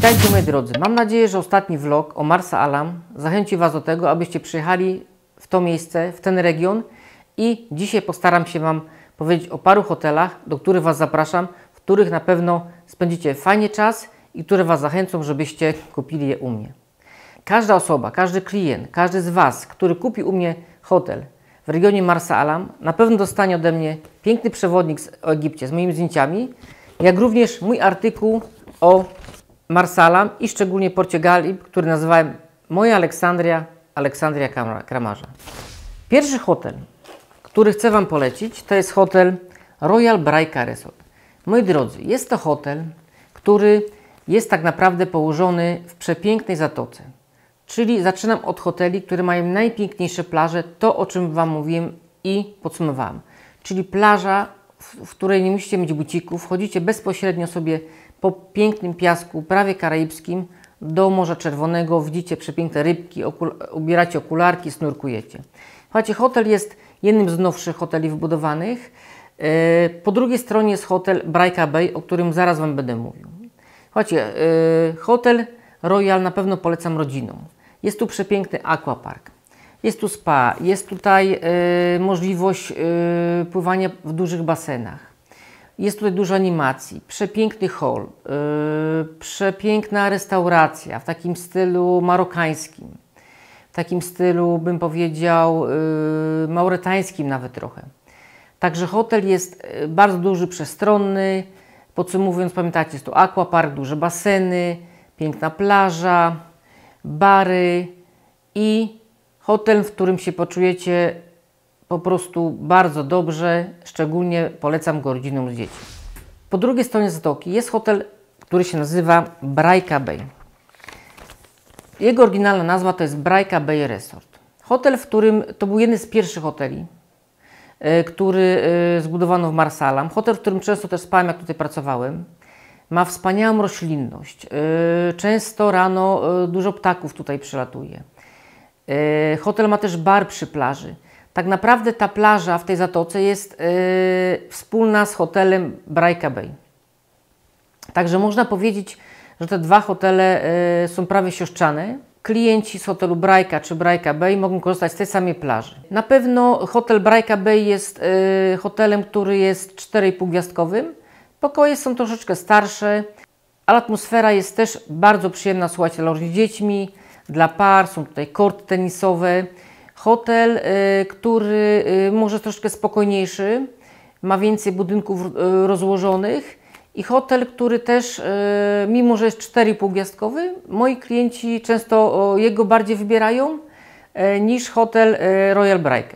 Witajcie moi drodzy. Mam nadzieję, że ostatni vlog o Marsa Alam zachęci Was do tego, abyście przyjechali w to miejsce, w ten region i dzisiaj postaram się Wam powiedzieć o paru hotelach, do których Was zapraszam, w których na pewno spędzicie fajnie czas i które Was zachęcą, żebyście kupili je u mnie. Każda osoba, każdy klient, każdy z Was, który kupi u mnie hotel w regionie Marsa Alam, na pewno dostanie ode mnie piękny przewodnik o Egipcie z moimi zdjęciami, jak również mój artykuł o Marsa Alam i szczególnie Portugalii, który nazywałem Moja Aleksandria Kramarza. Pierwszy hotel, który chcę Wam polecić, to jest hotel Royal Braica Resort. Moi drodzy, jest to hotel, który jest tak naprawdę położony w przepięknej zatoce. Czyli zaczynam od hoteli, które mają najpiękniejsze plaże, to o czym Wam mówiłem i podsumowałem. Czyli plaża, w której nie musicie mieć bucików, wchodzicie bezpośrednio sobie po pięknym piasku, prawie karaibskim, do Morza Czerwonego, widzicie przepiękne rybki, ubieracie okularki, snurkujecie. Słuchajcie, hotel jest jednym z nowszych hoteli wybudowanych. Po drugiej stronie jest hotel Braica Bay, o którym zaraz Wam będę mówił. Słuchajcie, hotel Royal na pewno polecam rodzinom. Jest tu przepiękny aquapark, jest tu spa, jest tutaj możliwość pływania w dużych basenach. Jest tutaj dużo animacji, przepiękny hall, przepiękna restauracja w takim stylu marokańskim, w takim stylu, bym powiedział, mauretańskim nawet trochę. Także hotel jest bardzo duży, przestronny. Podsumowując, pamiętacie, jest tu aquapark, duże baseny, piękna plaża, bary i hotel, w którym się poczujecie po prostu bardzo dobrze, szczególnie polecam go rodzinom z dziećmi. Po drugiej stronie zatoki jest hotel, który się nazywa Braica Bay. Jego oryginalna nazwa to jest Braica Bay Resort. Hotel, w którym to był jeden z pierwszych hoteli, który zbudowano w Marsa Alam. Hotel, w którym często też spałem, jak tutaj pracowałem. Ma wspaniałą roślinność. Często rano dużo ptaków tutaj przylatuje. Hotel ma też bar przy plaży. Tak naprawdę ta plaża w tej zatoce jest wspólna z hotelem Braica Bay. Także można powiedzieć, że te dwa hotele są prawie siostrzane. Klienci z hotelu Braica czy Braica Bay mogą korzystać z tej samej plaży. Na pewno hotel Braica Bay jest hotelem, który jest 4,5 gwiazdkowym. Pokoje są troszeczkę starsze, ale atmosfera jest też bardzo przyjemna, słuchajcie, dla dziećmi, dla par, są tutaj korty tenisowe. Hotel, który może troszkę spokojniejszy, ma więcej budynków rozłożonych i hotel, który też, mimo że jest 4,5 gwiazdkowy, moi klienci często jego bardziej wybierają niż hotel Royal Braica.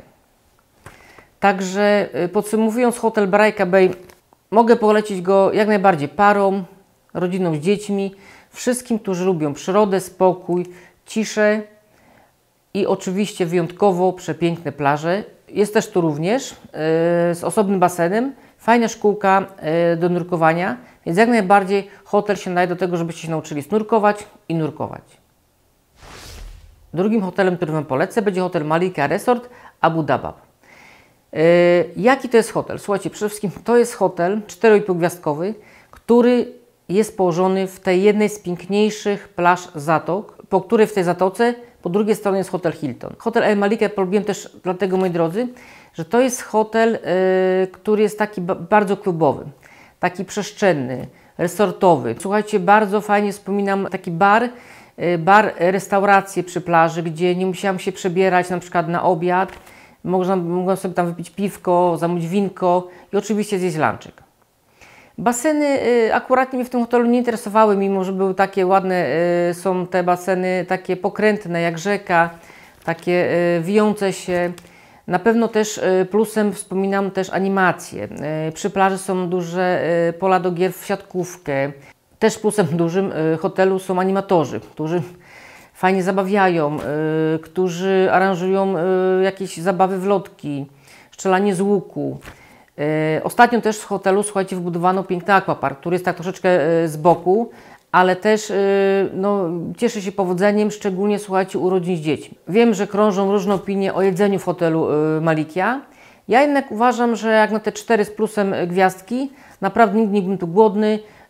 Także podsumowując, hotel Braica Bay mogę polecić go jak najbardziej parom, rodzinom z dziećmi, wszystkim, którzy lubią przyrodę, spokój, ciszę i oczywiście wyjątkowo przepiękne plaże. Jest też tu również z osobnym basenem, fajna szkółka do nurkowania, więc jak najbardziej hotel się nadaje do tego, żebyście się nauczyli snurkować i nurkować. Drugim hotelem, który Wam polecę, będzie hotel Malika Resort Abu Dabab. Jaki to jest hotel? Słuchajcie, przede wszystkim to jest hotel 4,5 gwiazdkowy, który jest położony w tej jednej z piękniejszych plaż zatok, po której w tej zatoce po drugiej stronie jest hotel Hilton. Hotel El Malika polubiłem też dlatego, moi drodzy, że to jest hotel, który jest taki bardzo klubowy, taki przestrzenny, resortowy. Słuchajcie, bardzo fajnie wspominam taki bar, restaurację przy plaży, gdzie nie musiałam się przebierać na przykład na obiad. Mogłam sobie tam wypić piwko, zamówić winko i oczywiście zjeść lunchek. Baseny akurat mnie w tym hotelu nie interesowały, mimo że były takie ładne, są te baseny takie pokrętne jak rzeka, takie wijące się. Na pewno też plusem wspominam też animacje. Przy plaży są duże pola do gier w siatkówkę. Też plusem dużym hotelu są animatorzy, którzy fajnie zabawiają, którzy aranżują jakieś zabawy w lotki, strzelanie z łuku. Ostatnio też w hotelu, słuchajcie, wybudowano piękny aquapark, który jest tak troszeczkę z boku, ale też no, cieszy się powodzeniem, szczególnie, słuchajcie, u rodzin z dziećmi. Wiem, że krążą różne opinie o jedzeniu w hotelu Malikia. Ja jednak uważam, że jak na te 4 z plusem gwiazdki, naprawdę nigdy nie byłem tu głodny.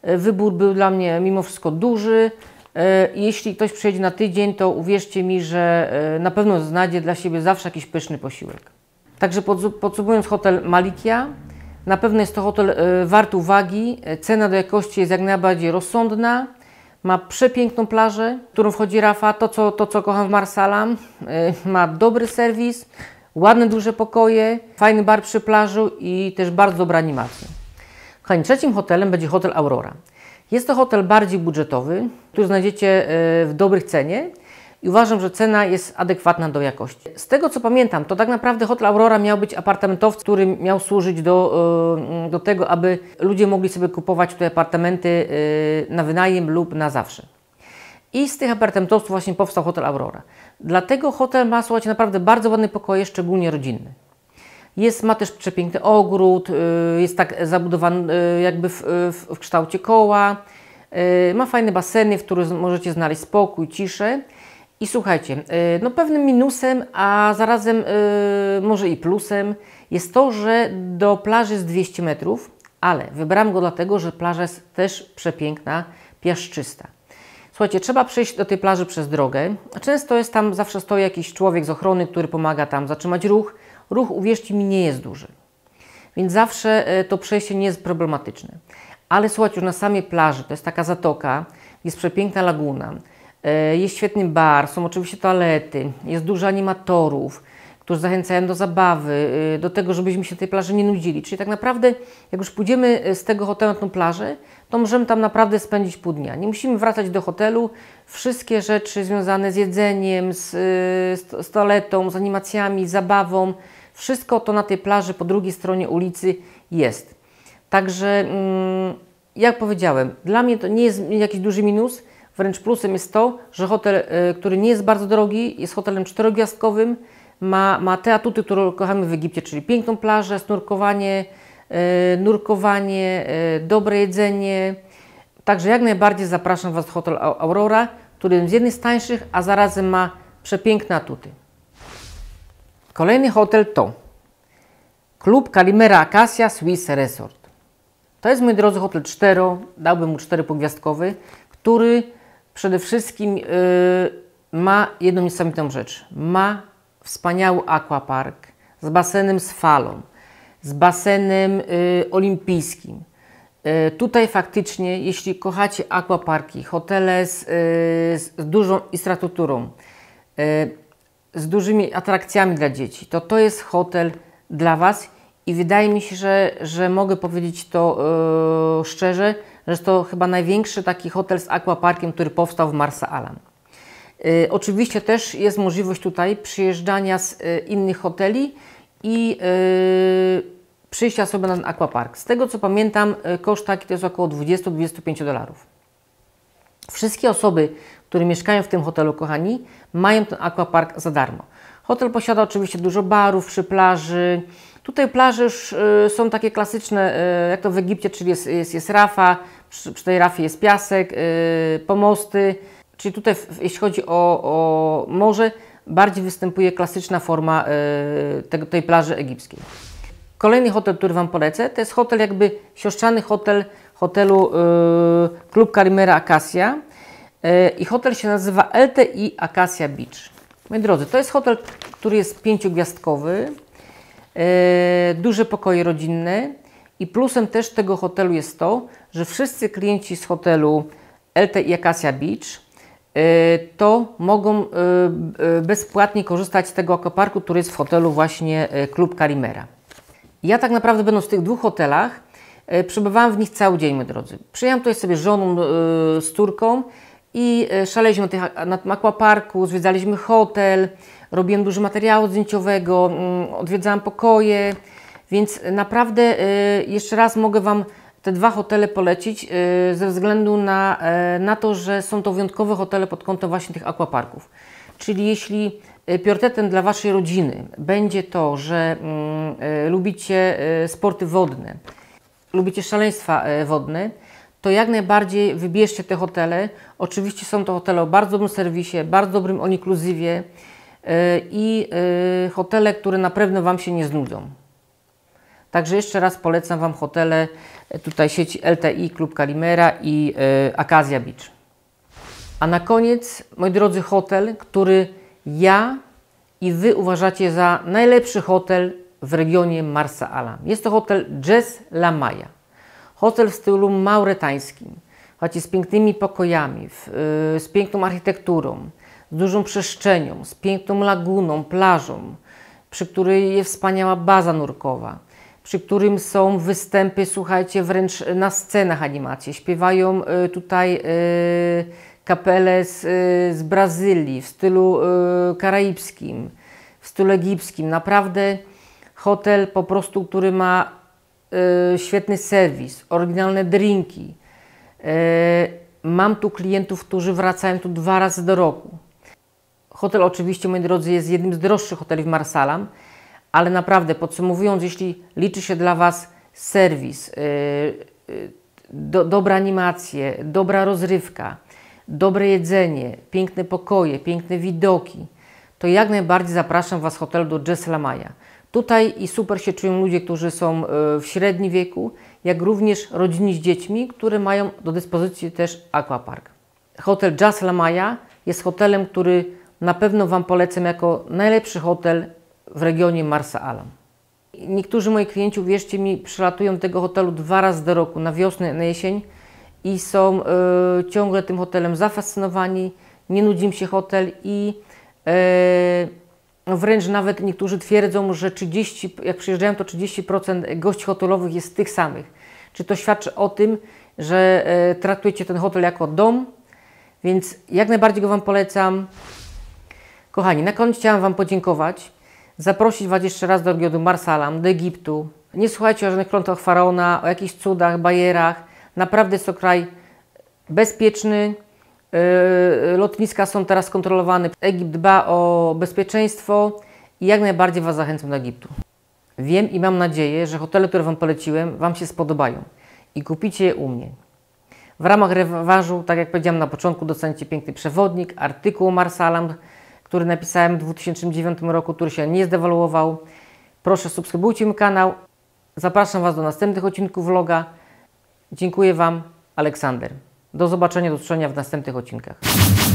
Wybór był dla mnie mimo wszystko duży. Jeśli ktoś przyjedzie na tydzień, to uwierzcie mi, że na pewno znajdzie dla siebie zawsze jakiś pyszny posiłek. Także podsumowując, hotel Malikia, na pewno jest to hotel wart uwagi. Cena do jakości jest jak najbardziej rozsądna. Ma przepiękną plażę, w którą wchodzi rafa, to co kocham w Marsa Alam. Ma dobry serwis, ładne, duże pokoje, fajny bar przy plaży i też bardzo dobra animacja. Kochani, trzecim hotelem będzie hotel Aurora. Jest to hotel bardziej budżetowy, który znajdziecie w dobrych cenie i uważam, że cena jest adekwatna do jakości. Z tego co pamiętam, to tak naprawdę hotel Aurora miał być apartamentowcem, który miał służyć do tego, aby ludzie mogli sobie kupować tutaj apartamenty na wynajem lub na zawsze. I z tych apartamentowców właśnie powstał hotel Aurora. Dlatego hotel ma, słuchajcie, naprawdę bardzo ładne pokoje, szczególnie rodzinne. Ma też przepiękny ogród, jest tak zabudowany jakby w kształcie koła. Ma fajne baseny, w których możecie znaleźć spokój, ciszę. I słuchajcie, no pewnym minusem, a zarazem może i plusem jest to, że do plaży jest 200 metrów, ale wybrałam go dlatego, że plaża jest też przepiękna, piaszczysta. Słuchajcie, trzeba przejść do tej plaży przez drogę. Często jest tam, zawsze stoi jakiś człowiek z ochrony, który pomaga tam zatrzymać ruch. Ruch, uwierzcie mi, nie jest duży, więc zawsze to przejście nie jest problematyczne. Ale słuchajcie, już na samej plaży, to jest taka zatoka, jest przepiękna laguna, jest świetny bar, są oczywiście toalety, jest dużo animatorów, którzy zachęcają do zabawy, do tego, żebyśmy się tej plaży nie nudzili. Czyli tak naprawdę, jak już pójdziemy z tego hotelu na tą plażę, to możemy tam naprawdę spędzić pół dnia. Nie musimy wracać do hotelu. Wszystkie rzeczy związane z jedzeniem, z toaletą, z animacjami, z zabawą, wszystko to na tej plaży po drugiej stronie ulicy jest. Także, jak powiedziałem, dla mnie to nie jest jakiś duży minus, wręcz plusem jest to, że hotel, który nie jest bardzo drogi, jest hotelem 4-gwiazdkowym, ma te atuty, które kochamy w Egipcie, czyli piękną plażę, nurkowanie, dobre jedzenie. Także jak najbardziej zapraszam Was do hotel Aurora, który jest jednym z tańszych, a zarazem ma przepiękne atuty. Kolejny hotel to Klub Calimera Acacia Swiss Resort. To jest, moi drodzy, hotel dałbym mu 4-gwiazdkowy, który przede wszystkim ma jedną niesamowitą rzecz. Ma wspaniały aquapark z basenem z falą, z basenem olimpijskim. Tutaj faktycznie, jeśli kochacie aquaparki, hotele z dużą infrastrukturą, z dużymi atrakcjami dla dzieci, to jest hotel dla Was i wydaje mi się, że mogę powiedzieć to szczerze, że jest to chyba największy taki hotel z aquaparkiem, który powstał w Marsa Alam. Oczywiście też jest możliwość tutaj przyjeżdżania z innych hoteli i przyjścia sobie na ten aquapark. Z tego co pamiętam, koszt taki to jest około $20–25. Wszystkie osoby, które mieszkają w tym hotelu, kochani, mają ten aquapark za darmo. Hotel posiada oczywiście dużo barów przy plaży. Tutaj plaże już są takie klasyczne, jak to w Egipcie, czyli jest rafa, przy tej rafie jest piasek, pomosty. Czyli tutaj, jeśli chodzi o morze, bardziej występuje klasyczna forma tej plaży egipskiej. Kolejny hotel, który Wam polecę, to jest hotel jakby siostrzany hotelu Klub Calimera Acacia i hotel się nazywa LTI Acacia Beach. Moi drodzy, to jest hotel, który jest 5-gwiazdkowy, duże pokoje rodzinne i plusem też tego hotelu jest to, że wszyscy klienci z hotelu LTI Acacia Beach to mogą bezpłatnie korzystać z tego aquaparku, który jest w hotelu właśnie Klub Calimera. Ja tak naprawdę będąc w tych dwóch hotelach, przebywałam w nich cały dzień, moi drodzy. Przyjechałam tutaj sobie z żoną, z córką i szaleliśmy na tym aquaparku, zwiedzaliśmy hotel, robiłem dużo materiału zdjęciowego, odwiedzałam pokoje, więc naprawdę jeszcze raz mogę Wam te dwa hotele polecić ze względu na to, że są to wyjątkowe hotele pod kątem właśnie tych aquaparków. Czyli jeśli priorytetem dla Waszej rodziny będzie to, że lubicie sporty wodne, lubicie szaleństwa wodne, to jak najbardziej wybierzcie te hotele. Oczywiście są to hotele o bardzo dobrym serwisie, bardzo dobrym all-inclusive i hotele, które na pewno Wam się nie znudzą. Także jeszcze raz polecam Wam hotele tutaj sieci LTI, Klub Kalimera i Acacia Beach. A na koniec, moi drodzy, hotel, który ja i Wy uważacie za najlepszy hotel w regionie Marsa Alam. Jest to hotel Jazz La Maya. Hotel w stylu mauretańskim, słuchajcie, z pięknymi pokojami, z piękną architekturą, z dużą przestrzenią, z piękną laguną, plażą, przy której jest wspaniała baza nurkowa, przy którym są występy, słuchajcie, wręcz na scenach animacje. Śpiewają tutaj kapele z Brazylii w stylu karaibskim, w stylu egipskim. Naprawdę hotel po prostu, który ma świetny serwis, oryginalne drinki. Mam tu klientów, którzy wracają tu 2 razy do roku. Hotel oczywiście, moi drodzy, jest jednym z droższych hoteli w Marsa Alam, ale naprawdę podsumowując, jeśli liczy się dla Was serwis, dobra animacje, dobra rozrywka, dobre jedzenie, piękne pokoje, piękne widoki, to jak najbardziej zapraszam Was hotelu do Jazz La Maya. Tutaj i super się czują ludzie, którzy są w średnim wieku, jak również rodziny z dziećmi, które mają do dyspozycji też aquapark. Hotel Jazz La Maya jest hotelem, który na pewno Wam polecam jako najlepszy hotel w regionie Marsa Alam. Niektórzy moi klienci, uwierzcie mi, przylatują do tego hotelu 2 razy do roku, na wiosnę, na jesień i są ciągle tym hotelem zafascynowani, nie nudzi im się hotel i wręcz nawet niektórzy twierdzą, że jak przyjeżdżają, to 30% gości hotelowych jest tych samych. Czy to świadczy o tym, że traktujecie ten hotel jako dom, więc jak najbardziej go Wam polecam. Kochani, na koniec chciałam Wam podziękować, zaprosić Was jeszcze raz do regionu Marsa Alam, do Egiptu. Nie słuchajcie o żadnych klątwach faraona, o jakichś cudach, bajerach. Naprawdę jest to kraj bezpieczny. Lotniska są teraz kontrolowane. Egipt dba o bezpieczeństwo i jak najbardziej Was zachęcam do Egiptu. Wiem i mam nadzieję, że hotele, które Wam poleciłem, Wam się spodobają i kupicie je u mnie. W ramach rewanżu, tak jak powiedziałem na początku, dostaniecie piękny przewodnik, artykuł o Marsa Alam, który napisałem w 2009 roku, który się nie zdewaluował. Proszę, subskrybujcie mój kanał. Zapraszam Was do następnych odcinków vloga. Dziękuję Wam, Aleksander. Do zobaczenia, do usłyszenia w następnych odcinkach.